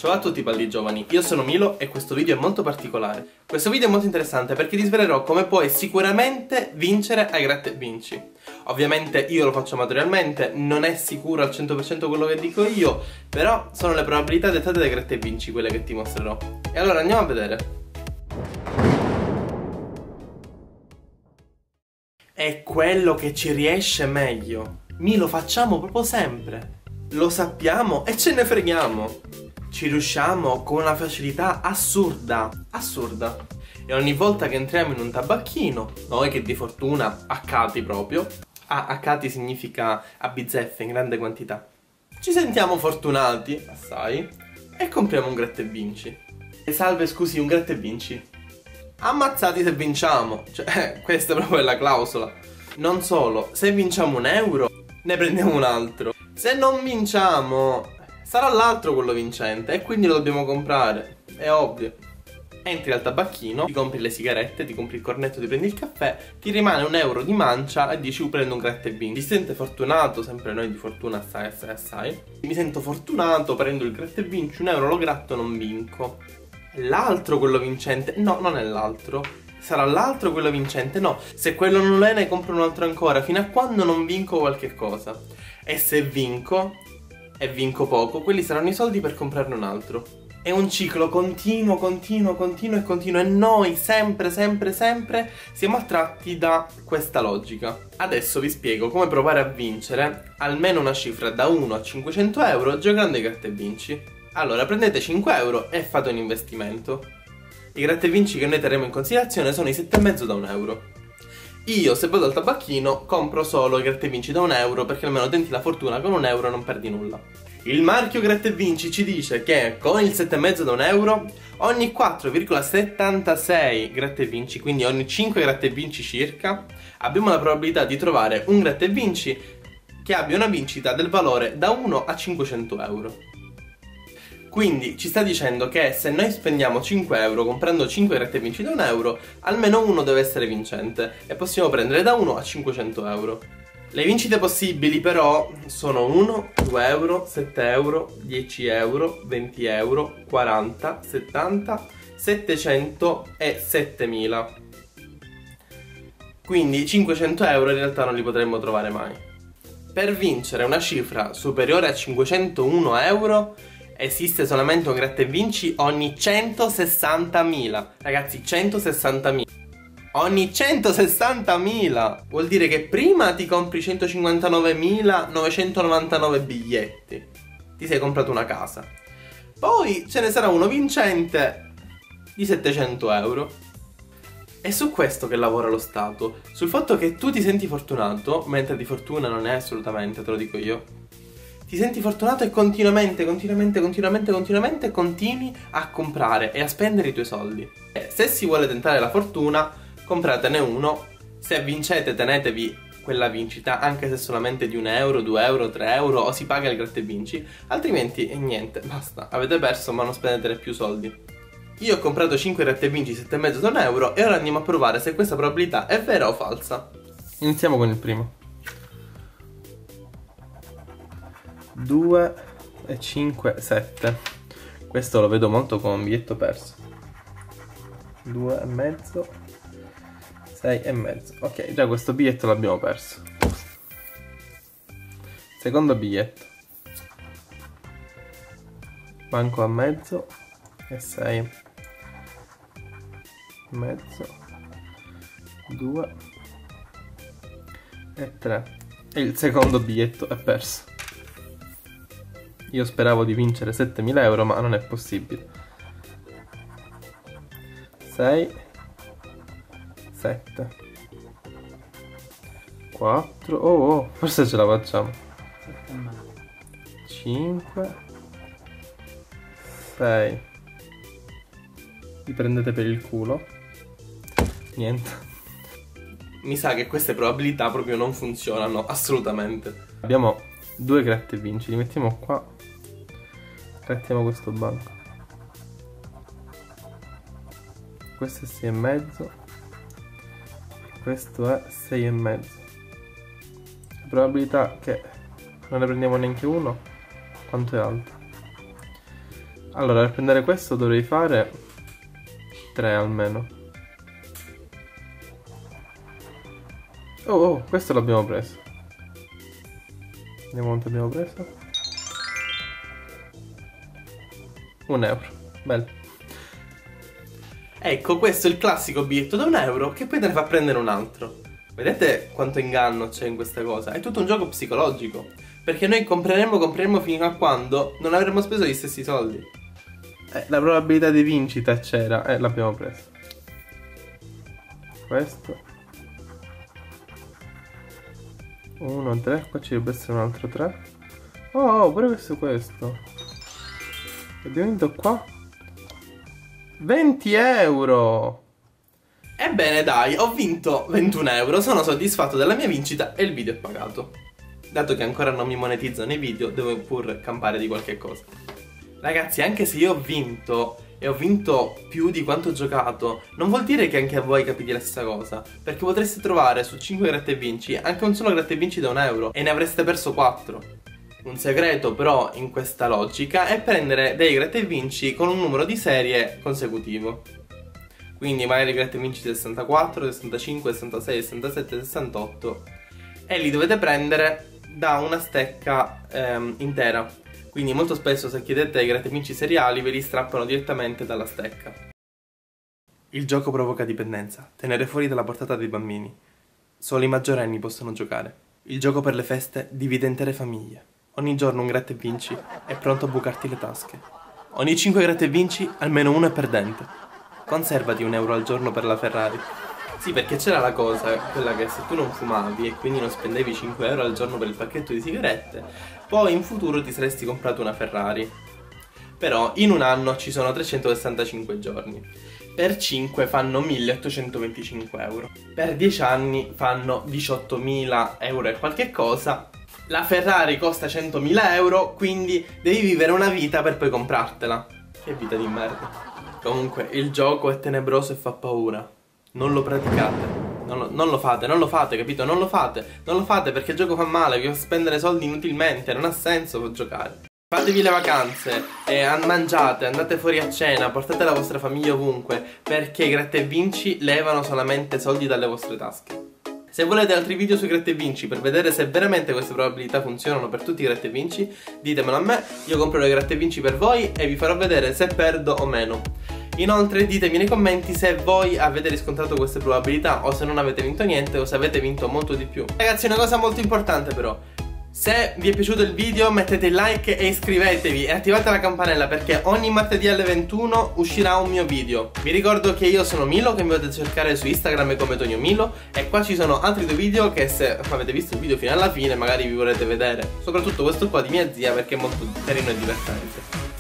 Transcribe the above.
Ciao a tutti balli giovani, io sono Milo e questo video è molto particolare. Questo video è molto interessante perché ti svelerò come puoi sicuramente vincere ai gratta e vinci. Ovviamente io lo faccio amatorialmente, non è sicuro al 100% quello che dico io, però sono le probabilità dettate dai gratta e vinci quelle che ti mostrerò. E allora andiamo a vedere. È quello che ci riesce meglio. Lo facciamo proprio sempre. Lo sappiamo e ce ne freghiamo. Ci riusciamo con una facilità assurda. Assurda. E ogni volta che entriamo in un tabacchino, noi che di fortuna accati proprio, accati significa a bizzeffe in grande quantità, ci sentiamo fortunati, assai, e compriamo un gratta e vinci. E salve, scusi, un gratta e vinci? Ammazzati se vinciamo. Cioè, questa proprio è la clausola. Non solo, se vinciamo €1, ne prendiamo un altro. Se non vinciamo, sarà l'altro quello vincente e quindi lo dobbiamo comprare. È ovvio. Entri al tabacchino, ti compri le sigarette, ti compri il cornetto, ti prendi il caffè, ti rimane €1 di mancia e dici prendo un gratta e vinci. Ti sente fortunato, sempre noi di fortuna assai assai assai. Mi sento fortunato, prendo il gratta e vinci, €1 lo gratto, non vinco. L'altro quello vincente? No, non è l'altro. Sarà l'altro quello vincente? No. Se quello non è, ne compro un altro ancora, fino a quando non vinco qualche cosa. E se vinco, e vinco poco, quelli saranno i soldi per comprarne un altro. È un ciclo continuo, continuo, continuo e continuo. E noi sempre, sempre, sempre siamo attratti da questa logica. Adesso vi spiego come provare a vincere almeno una cifra da 1 a €500 giocando ai gratta e vinci. Allora, prendete €5 e fate un investimento. I gratta e vinci che noi terremo in considerazione sono i 7,5 da €1. Io, se vado al tabacchino, compro solo i gratta e vinci da €1 perché almeno tenti la fortuna, con €1 non perdi nulla. Il marchio gratta e vinci ci dice che con il 7,5 da €1, ogni 4,76 gratta e vinci, quindi ogni 5 gratta e vinci circa, abbiamo la probabilità di trovare un gratta e vinci che abbia una vincita del valore da 1 a €500. Quindi ci sta dicendo che se noi spendiamo €5 comprando 5 gratta e vinci da €1, almeno uno deve essere vincente e possiamo prendere da 1 a €500. Le vincite possibili però sono 1, €2, €7, €10, €20, €40, €70, €700 e 7.000. Quindi €500 in realtà non li potremmo trovare mai. Per vincere una cifra superiore a €501 esiste solamente un gratta e vinci ogni 160.000. Ragazzi, 160.000. Ogni 160.000 vuol dire che prima ti compri 159.999 biglietti. Ti sei comprato una casa. Poi ce ne sarà uno vincente di €700. È su questo che lavora lo Stato. Sul fatto che tu ti senti fortunato, mentre di fortuna non è assolutamente, te lo dico io. Ti senti fortunato e continuamente continui a comprare e a spendere i tuoi soldi. E se si vuole tentare la fortuna, compratene uno. Se vincete, tenetevi quella vincita, anche se solamente di €1, €2, €3, o si paga il gratta e vinci. Altrimenti, niente, basta. Avete perso, ma non spendete più soldi. Io ho comprato 5 gratta e vinci 7,5 da €1 e ora andiamo a provare se questa probabilità è vera o falsa. Iniziamo con il primo. 2 e 5, 7. Questo lo vedo molto come un biglietto perso. 2,5, 6,5. Ok, già questo biglietto l'abbiamo perso. Secondo biglietto. Manco a mezzo e 6,5, 2 e 3. E il secondo biglietto è perso. Io speravo di vincere €7.000, ma non è possibile. 6, 7, 4, oh, forse ce la facciamo. 5, 6. Vi prendete per il culo. Niente. Mi sa che queste probabilità proprio non funzionano, assolutamente. Abbiamo 2 gratta e vinci, li mettiamo qua. Grattiamo questo banco. Questo è 6,5. Questo è 6,5. La probabilità che non ne prendiamo neanche uno, quanto è alta? Allora, per prendere questo dovrei fare 3 almeno. Oh, questo l'abbiamo preso. Vediamo quanto abbiamo preso. 1 euro. Bello. Ecco, questo è il classico biglietto da 1 euro che poi te ne fa prendere un altro. Vedete quanto inganno c'è in questa cosa? È tutto un gioco psicologico. Perché noi compreremo fino a quando non avremo speso gli stessi soldi. La probabilità di vincita c'era. L'abbiamo preso. Questo. 1, 3. Qua ci dovrebbe essere un altro 3. Oh, pure questo. Abbiamo vinto qua 20 euro. Ebbene dai, ho vinto 21 euro. Sono soddisfatto della mia vincita e il video è pagato. Dato che ancora non mi monetizzano i video, devo pur campare di qualche cosa. Ragazzi, anche se io ho vinto e ho vinto più di quanto ho giocato, non vuol dire che anche a voi capite la stessa cosa. Perché potreste trovare su 5 gratta e vinci anche un solo gratta e vinci da 1 euro e ne avreste perso 4. Un segreto però in questa logica è prendere dei gratta e vinci con un numero di serie consecutivo. Quindi magari gratta e vinci 64, 65, 66, 67, 68 e li dovete prendere da una stecca intera. Quindi molto spesso se chiedete i gratta e vinci seriali ve li strappano direttamente dalla stecca. Il gioco provoca dipendenza, tenere fuori dalla portata dei bambini. Solo i maggiorenni possono giocare. Il gioco per le feste divide intere famiglie. Ogni giorno un gratta e vinci è pronto a bucarti le tasche. Ogni 5 gratta e vinci almeno uno è perdente. Conservati 1 euro al giorno per la Ferrari. Sì, perché c'era la cosa, quella che se tu non fumavi e quindi non spendevi 5 euro al giorno per il pacchetto di sigarette, poi in futuro ti saresti comprato una Ferrari. Però in un anno ci sono 365 giorni. Per 5 fanno 1825 euro. Per 10 anni fanno 18.000 euro e qualche cosa. La Ferrari costa 100.000 euro, quindi devi vivere una vita per poi comprartela. Che vita di merda. Comunque, il gioco è tenebroso e fa paura. Non lo praticate. Non lo fate, capito? Non lo fate perché il gioco fa male, vi fa spendere soldi inutilmente, non ha senso giocare. Fatevi le vacanze, mangiate, andate fuori a cena, portate la vostra famiglia ovunque, perché i gratta e vinci levano solamente soldi dalle vostre tasche. Se volete altri video sui gratta e vinci per vedere se veramente queste probabilità funzionano per tutti i gratta e vinci, ditemelo a me, io comprerò i gratta e vinci per voi e vi farò vedere se perdo o meno. Inoltre ditemi nei commenti se voi avete riscontrato queste probabilità o se non avete vinto niente o se avete vinto molto di più. Ragazzi, una cosa molto importante però: se vi è piaciuto il video mettete il like e iscrivetevi e attivate la campanella perché ogni martedì alle 21 uscirà un mio video. Vi ricordo che io sono Milo, che mi potete cercare su Instagram come Tonio Milo, e qua ci sono altri 2 video che se avete visto il video fino alla fine magari vi vorrete vedere. Soprattutto questo qua di mia zia perché è molto carino e divertente.